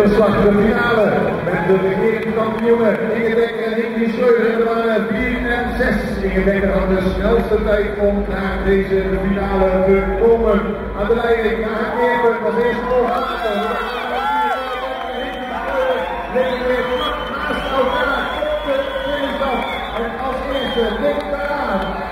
slag de finale met de regerende kampioenen Inge Dekker en Ingrid Schreuder. En er waren 4 en 6. Inge Dekker had de snelste tijd om naar deze finale te komen. Aan de leiding naar Keerpen was eerst Olhaven. Liggen weer vlak naast elkaar op de finishdag. En als eerste Dick Paraan.